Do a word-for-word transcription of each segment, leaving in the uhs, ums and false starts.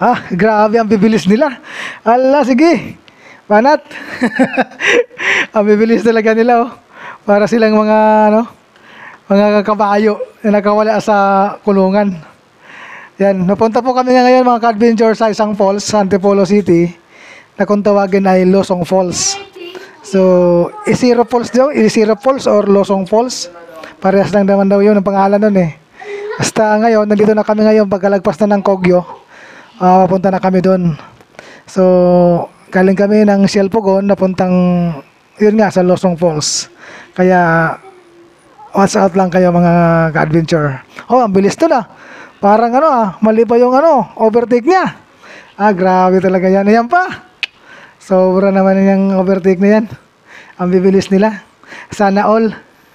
Ah, grabe ang bibilis nila. Ala, sige. Panat. Ang bibilis talaga nila, oh. Para silang mga, ano, mga kabayo na nakawala sa kulungan. Yan, napunta po kami ngayon mga ka-adventure sa isang falls sa Antipolo City na kung tawagin ay Losong Falls. So, Isiro Falls daw, Isiro Falls or Losong Falls. Parehas lang naman daw yun ang pangalan nun eh. Basta ngayon, nandito na kami ngayon pagkalagpas na ng Kogyo. Uh, papunta na kami doon. So, galing kami ng Sialpogon, napuntang, yun nga, sa Losong Falls. Kaya, watch out lang kayo mga ka-adventure. Oh, ang bilis to na. Parang ano ah, mali pa yung ano, overtake niya. Ah, grabe talaga yan. Ayan pa. Sobra naman yung overtake na yan. Ang bibilis nila. Sana all.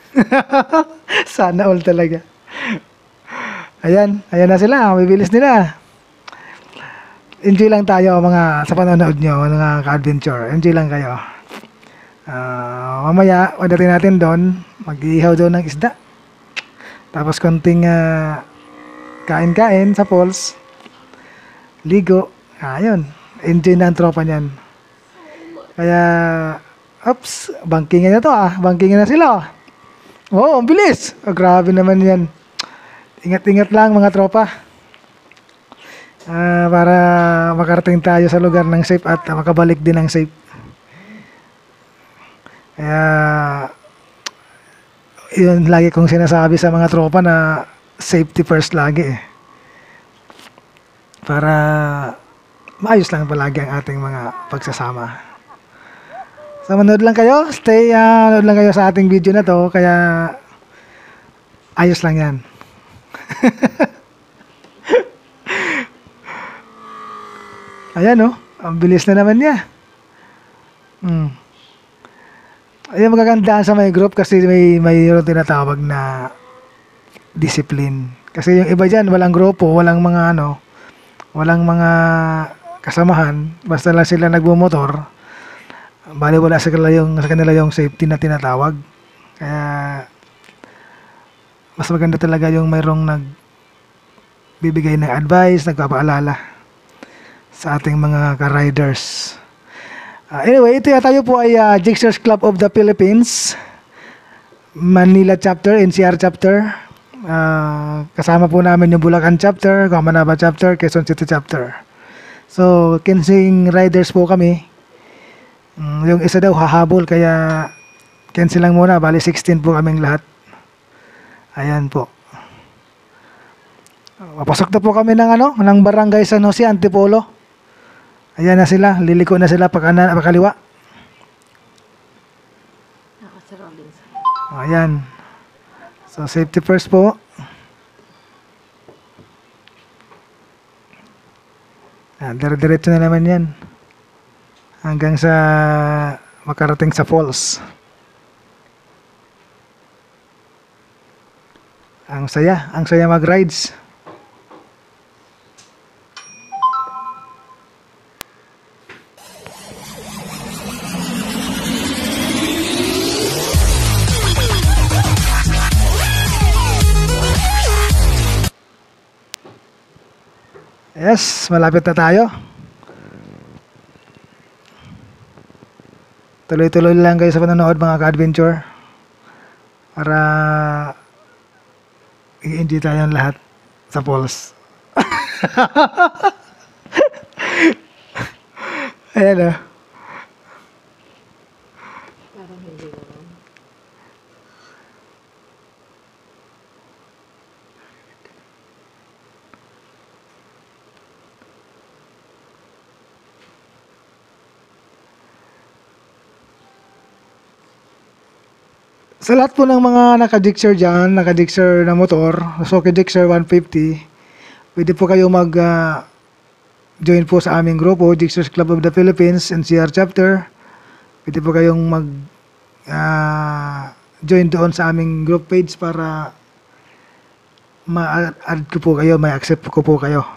Sana all talaga. Ayan, ayan na sila. Ang bibilis nila. Enjoy lang tayo mga sa panonood nyo, mga ka-adventure. Enjoy lang kayo. Uh, mamaya, pagdating natin doon, mag-ihaw doon ng isda. Tapos konting uh, kain-kain sa falls. Ligo. Ayun. Enjoy na ang tropa niyan. Kaya, oops, bankingan na to ah. Bankingan na sila. Oh, ang bilis. Oh, grabe naman yan. Ingat-ingat lang mga tropa. Uh, para makarating tayo sa lugar ng safe at makabalik din ng safe. Kaya, yun lagi kong sinasabi sa mga tropa na safety first lagi eh. Para maayos lang palagi ang ating mga pagsasama. So manood lang kayo, stay, uh, manood lang kayo sa ating video na to, kaya ayos lang yan. Ayan oh, ang bilis na naman niya. Hmm. Ayan magagandaan sa may group kasi may mayroon tinatawag na discipline. Kasi yung iba dyan, walang grupo, walang mga ano, walang mga kasamahan, basta lang sila nagbumotor, bali wala sa kanila yung, sa kanila yung safety na tinatawag. Kaya, mas maganda talaga yung mayroong nagbibigay ng advice, nagpapaalala sa ating mga ka-riders. Uh, anyway, ito ya tayo po ay uh, Jigsaws Club of the Philippines, Manila chapter, N C R chapter. Uh, kasama po namin yung Bulacan chapter, Kamanaba chapter, Quezon City chapter. So, Kensing riders po kami. Um, yung isa daw hahabol, kaya cancel lang muna. Bali, sixteen po kaming lahat. Ayan po. Papasok na po kami ng ano, ng barangay San Jose, Antipolo. Ayan na sila, liliko na sila pagkana, pagkaliwa. Ayan. So, safety first po. Ah, dire-diretso na naman yan. Hanggang sa makarating sa falls. Ang saya, ang saya mag-rides. Yes, malapit na tayo. Tuloy-tuloy lang kayo sa panonood mga ka-adventure. Para i-enjoy tayong lahat sa falls. Ayan o. Sa lahat po ng mga naka-Gixxer dyan, naka-Gixxer na motor, Suzuki Gixxer one fifty, pwede po kayo mag-join uh, po sa aming grupo, Jigsaws Club of the Philippines, N C R chapter. Pwede po kayong mag-join uh, doon sa aming group page para ma-add ko po kayo, may accept ko po kayo.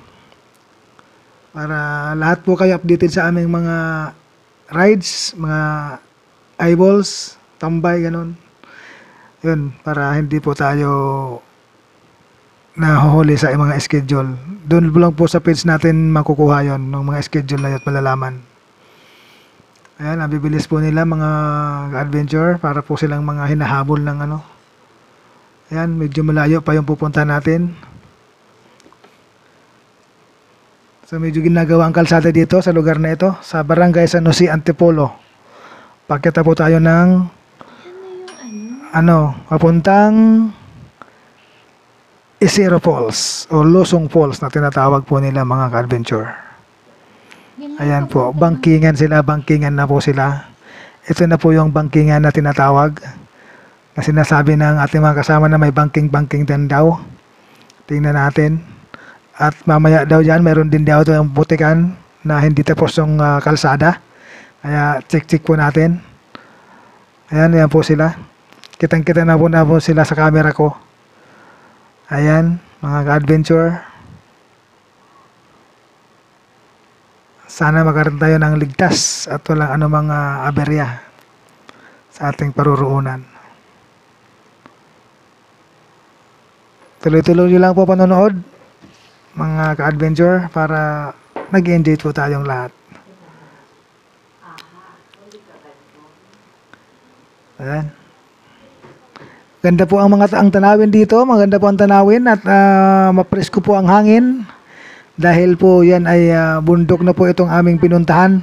Para lahat po kayo updated sa aming mga rides, mga eyeballs, tambay, ganun. Yun, para hindi po tayo nahuhuli sa mga schedule. Doon lang po sa page natin makukuha yon ng mga schedule na yun at malalaman. Ayan, nabibilis po nila mga adventure para po silang mga hinahabol ng ano. Ayan, medyo malayo pa yung pupunta natin. So medyo ginagawa ang kalsada dito sa lugar na ito, sa Barangay San Jose, Antipolo. Pakita po tayo ng ano, papuntang Isero Falls o Losong Falls na tinatawag po nila mga ka-adventure. Ayan po, bangkingan sila, bangkingan na po sila. Ito na po yung bangkingan na tinatawag na sinasabi ng ating mga kasama na may banking-banking din daw. Tingnan natin. At mamaya daw dyan, meron din daw ito yung butikan na hindi tapos yung uh, kalsada. Kaya check-check po natin. Ayan, ayan po sila. Kitang-kita na po na po sila sa camera ko. Ayan, mga ka-adventure. Sana magkaroon tayo ng ligtas at walang anumang uh, aberya sa ating paruroonan. Tuloy-tuloy lang po panonood, mga ka-adventure, para nag-enjoy po tayong lahat. Ayan. Ganda po ang mga ang tanawin dito, maganda po ang tanawin at uh, mapresko po ang hangin. Dahil po yan ay uh, bundok na po itong aming pinuntahan.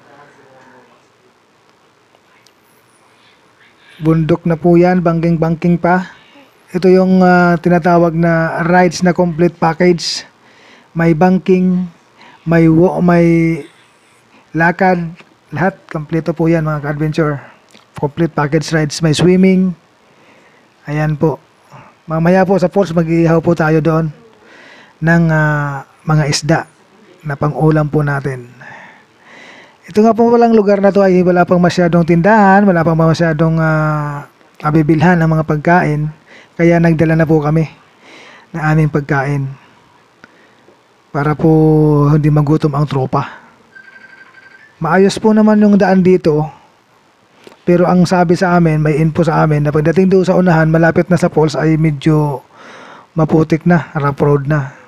Bundok na po yan, bangking-bangking pa. Ito yung uh, tinatawag na rides na complete package. May banking, may, may lakad, lahat. Kompleto po yan mga ka-adventure. Complete package rides, may swimming. Ayan po. Mamaya po sa falls, mag-iihaw po tayo doon ng uh, mga isda na pang-ulam po natin. Ito nga po walang lugar na to ay wala pang masyadong tindahan, wala pang masyadong uh, abibilhan ng mga pagkain. Kaya nagdala na po kami ng aming pagkain para po hindi magutom ang tropa. Maayos po naman yung daan dito. Pero ang sabi sa amin, may info sa amin na pagdating doon sa unahan, malapit na sa falls ay medyo maputik na, rough road na.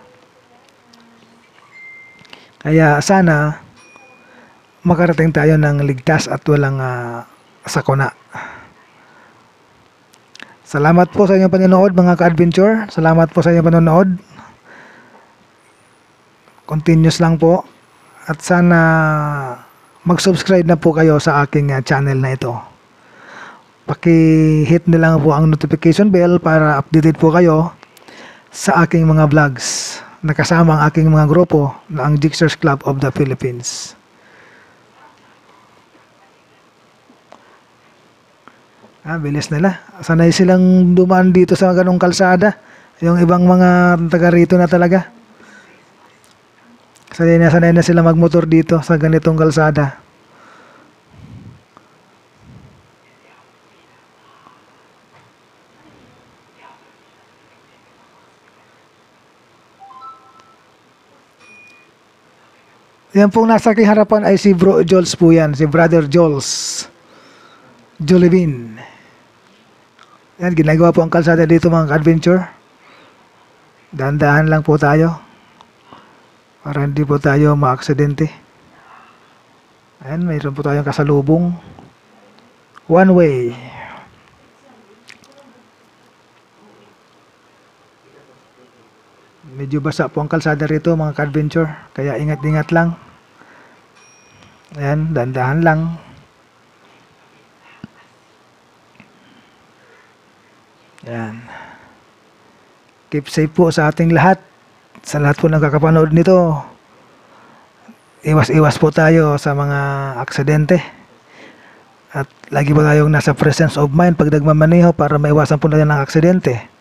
Kaya sana makarating tayo ng ligtas at walang uh, sakuna. Salamat po sa inyong panonood mga ka-adventure. Salamat po sa inyong panonood. Continuous lang po. At sana mag-subscribe na po kayo sa aking uh, channel na ito. Paki-hit na lang po ang notification bell para updated po kayo sa aking mga vlogs. Nakasama ang aking mga grupo na ang Jigsaws Club of the Philippines. Ah, bilis nila. Sanay silang dumaan dito sa ganong kalsada. Yung ibang mga taga rito na talaga. Sanay na sanay na sila magmotor dito sa ganitong kalsada. Yan pong nasa aking harapan ay si Bro Jols po yan. Si Brother Jols. Jolivin. Yan, ginagawa po ang kalsada dito mga ka-adventure. Dahan-dahan lang po tayo. Para hindi po tayo ma-aksidente. Ayan, mayroon po tayong kasalubong. One way. Medyo basa po ang kalsada rito mga ka-adventure. Kaya ingat-ingat lang. Ayan, dahan-dahan lang. Ayan. Keep safe po sa ating lahat. Sa lahat po ng kakapanood nito. Iwas-iwas po tayo sa mga aksidente. At lagi po tayong nasa presence of mind pag nagmamaneho para maiwasan po natin ang aksidente.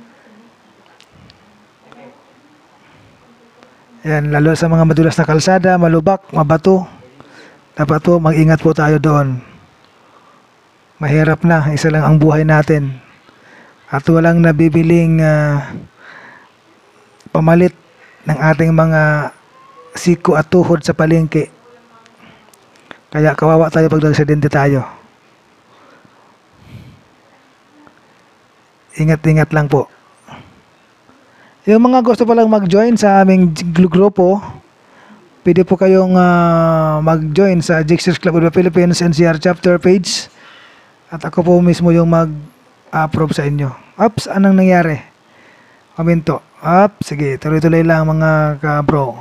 Yan, lalo sa mga madulas na kalsada, malubak, mabato. Dapat po mag-ingat po tayo doon. Mahirap na, isa lang ang buhay natin. At walang nabibiling uh, pamalit ng ating mga siko at tuhod sa palengke. Kaya kawawa tayo pag nag-aksidente tayo. Ingat-ingat lang po. Yung mga gusto pa lang mag-join sa aming g- grupo, pwede po kayong ah, mag-join sa Jixers Club of the Philippines N C R chapter page. At ako po mismo yung mag-approve sa inyo. Ups, anong nangyari? Komento. Up, sige, tuloy-tuloy lang mga ka-bro.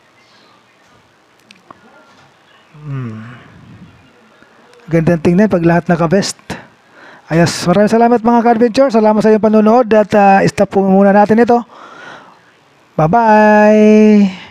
Hmm. Gandang tingnan pag lahat naka-best. Ayos, maraming salamat mga ka-adventure. Salamat sa iyong panonood at ah, stop po muna natin ito. Bye-bye!